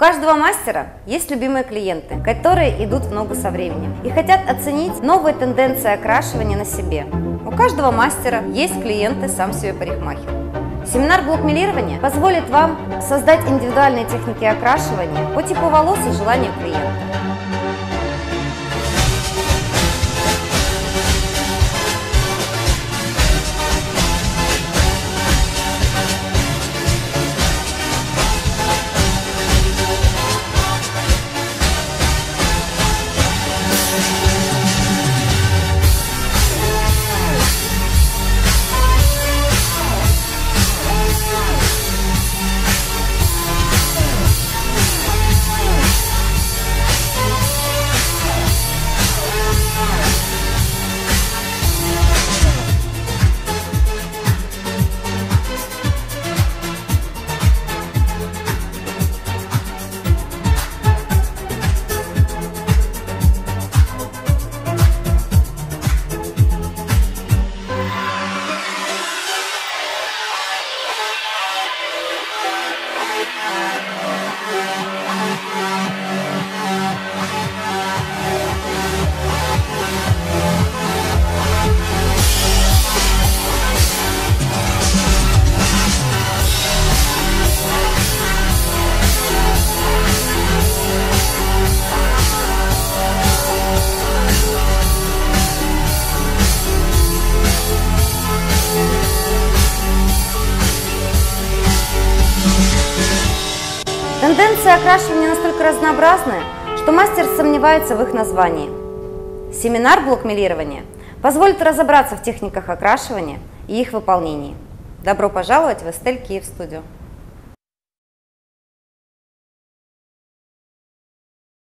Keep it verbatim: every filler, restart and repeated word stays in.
У каждого мастера есть любимые клиенты, которые идут в ногу со временем и хотят оценить новые тенденции окрашивания на себе. У каждого мастера есть клиенты «Сам себе парикмахер». Семинар блок мелирования позволит вам создать индивидуальные техники окрашивания по типу волос и желанию клиента. Тенденции окрашивания настолько разнообразны, что мастер сомневается в их названии. Семинар блок мелирования позволит разобраться в техниках окрашивания и их выполнении. Добро пожаловать в Estelle Kyiv Studio!